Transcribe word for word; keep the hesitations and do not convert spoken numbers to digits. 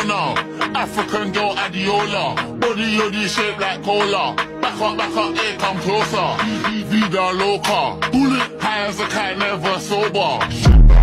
Corona. African girl Adiola. Body yoddy shaped like cola. Back up, back up, here come closer. Vida loca. Bullet high as a cat, never sober.